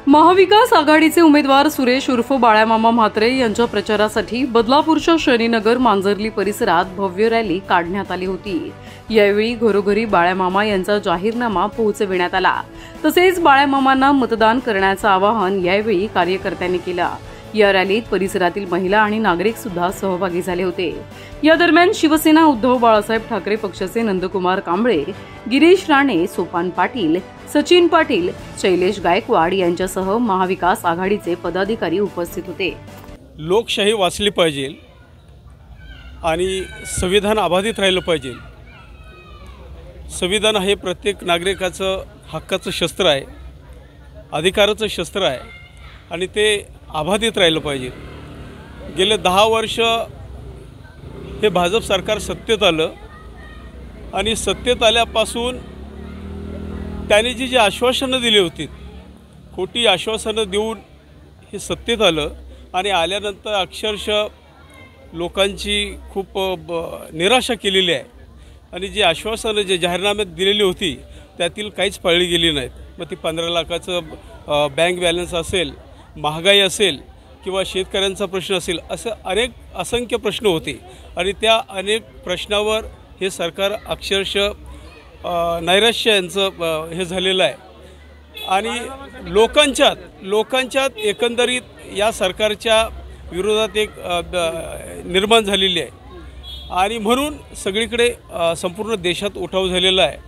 महाविकास आघाडीचे उमेदवार सुरेश उर्फ बाळ्यामामा म्हात्रे यांच्या प्रचारासाठी बदलापूरच्या शनीनगर मांजर्ली परिसरात भव्य रॅली काढण्यात आली होती। यावेळी घरोघरी बाळ्यामामा यांचा जाहीरनामा पोहोचविण्यात आला। तसेच बाळ्यामामांना मतदान करण्याचं आवाहन यावेळी कार्यकर्त्यांनी केलं। या रॅलीत परिसरातील महिला आणि नागरिक सुद्धा सहभागी झाले होते। या दरम्यान शिवसेना उद्धव बाळासाहेब ठाकरे पक्षाचे नंदकुमार कांबळे, गिरीश राणे, सोपान पाटील, सचिन पाटील, शैलेश गायकवाड यांच्यासह महाविकास आघाडीचे पदाधिकारी उपस्थित होते। लोकशाही वाचली पाहिजे आणि संविधान अबाधित राहिलं पाहिजे। संविधान हे प्रत्येक नागरिकाचं हक्काचं शस्त्र आहे, अधिकाराचं शस्त्र आहे आणि ते अबाधित राहिलं पाहिजे। गेले 10 वर्ष हे भाजप सरकार सत्तेत आलं आणि सत्तेत आल्यापासून त्यांनी जी आश्वासनं दिली होती, खोटी आश्वासनं देऊन हे सत्तेत आलं आणि आल्यानंतर अक्षरशः लोकांची खूप निराशा केलेली आहे आणि जी आश्वासनं जे जाहीरनाम्यात दिलेली होती त्यातील काहीच पाळली गेली नाहीत। मग ती 15 लाखाचं बँक बॅलन्स असेल, महागाई असेल किंवा शेतकऱ्यांचा प्रश्न असेल, असं असंख्य प्रश्न होते आणि त्या अनेक प्रश्नावर हे सरकार अक्षरशः नैराश्य यांचं हे झालेलं आहे आणि लोकांच्यात एकंदरीत या सरकारच्या विरोधात एक निर्माण झालेली आहे आणि म्हणून सगळीकडे संपूर्ण देशात उठाव झालेला आहे।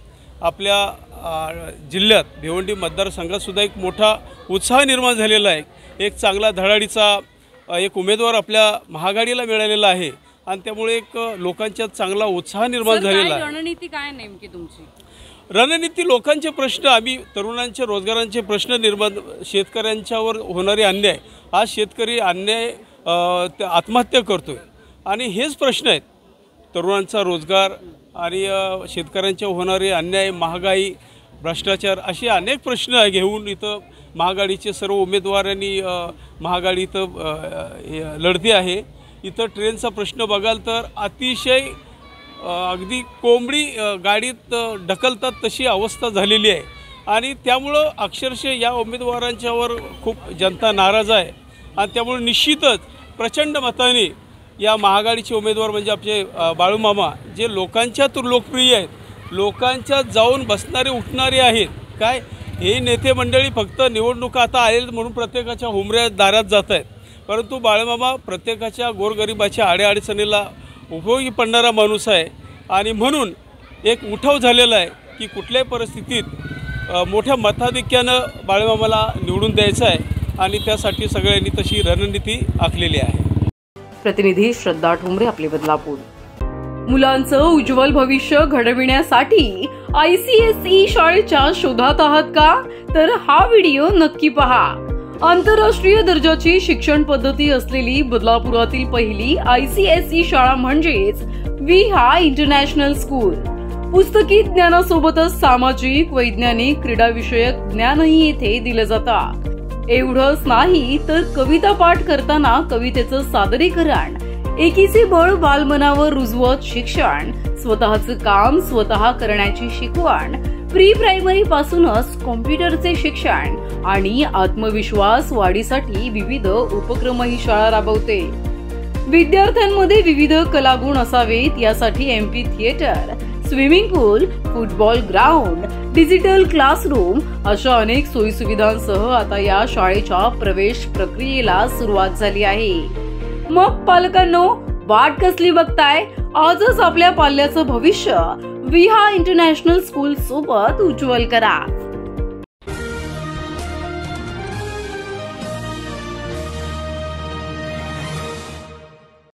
आपल्या जिल्ह्यात भिवंडी मतदारसंघात सुद्धा एक मोठा उत्साह निर्माण झालेला आहे। एक चांगला धडाडीचा एक उमेदवार आपल्या महाआघाडीला मिळालेला आहे आणि त्यामुळे एक लोकांच्यात चांगला उत्साह निर्माण झालेला आहे। रणनीती काय नेमकी तुमची? रणनीती लोकांचे प्रश्न, आम्ही तरुणांचे रोजगारांचे प्रश्न निर्माण, शेतकऱ्यांच्यावर होणारे अन्याय, आज शेतकरी अन्याय आत्महत्या करतोय आणि हेच प्रश्न आहेत। तरुणांचा रोजगार आणि शेतकऱ्यांच्या होणारे अन्याय, महागाई, भ्रष्टाचार असे अनेक प्रश्न घेऊन इथं महाआघाडीचे सर्व उमेदवारांनी महाआघाडी इथं लढती आहे। इथं ट्रेनचा प्रश्न बघाल तर अतिशय अगदी कोंबडी गाडीत ढकलतात तशी अवस्था झालेली आहे आणि त्यामुळं अक्षरशः या उमेदवारांच्यावर खूप जनता नाराज आहे आणि त्यामुळे निश्चितच प्रचंड मताने या महाआघाडीचे उमेदवार म्हणजे आपले बाळूमामा जे लोकांच्यात लोकप्रिय आहेत, लोकांच्यात जाऊन बसणारे उठणारे आहेत। काय हे नेते मंडळी फक्त निवडणुका आता आले म्हणून प्रत्येकाच्या हुमऱ्या दारात जात आहेत, परंतु बाळूमामा प्रत्येकाच्या गोरगरिबाच्या आड्याअडचणीला उपयोगी पडणारा माणूस आहे आणि म्हणून एक उठाव झालेला आहे की कुठल्याही परिस्थितीत मोठ्या मताधिक्यानं बाळूमामाला निवडून द्यायचं आहे आणि त्यासाठी सगळ्यांनी तशी रणनीती आखलेली आहे। प्रतिनिधी श्रद्धा ठोंबरे, आपले बदलापूर। मुलांचं उज्ज्वल भविष्य घडविण्यासाठी ICSE शाळेच्या शोधात आहात का? तर हा व्हिडिओ नक्की पहा। आंतरराष्ट्रीय दर्जाची शिक्षण पद्धती असलेली बदलापुरातील पहिली ICSE शाळा म्हणजेच विहा इंटरनॅशनल स्कूल। पुस्तकी ज्ञानासोबतच सामाजिक, वैज्ञानिक, क्रीडा विषयक ज्ञानही येथे दिलं जातं। एवढंच नाही तर कविता पाठ करताना कवितेचं सादरीकरण, एकीचे बळ बालमनावर रुजवत शिक्षण, स्वतःचं काम स्वतः करण्याची शिकवण, प्री प्रायमरी पासूनच कॉम्प्युटरचे शिक्षण आणि आत्मविश्वास वाढीसाठी विविध उपक्रम ही शाळा राबवते। विद्यार्थ्यांमध्ये विविध कलागुण असावेत यासाठी MP theatre, swimming pool, football ground, digital classroom अशा अनेक सोयी सुविधांसह आता या शाळेच्या प्रवेश प्रक्रियेला सुरुवात झाली आहे। मग पालकांनो, वाट कसली बघताय? आजच आपल्या पाल्याचं भविष्य विहा इंटरनॅशनल स्कूल सोबत उज्ज्वल करा।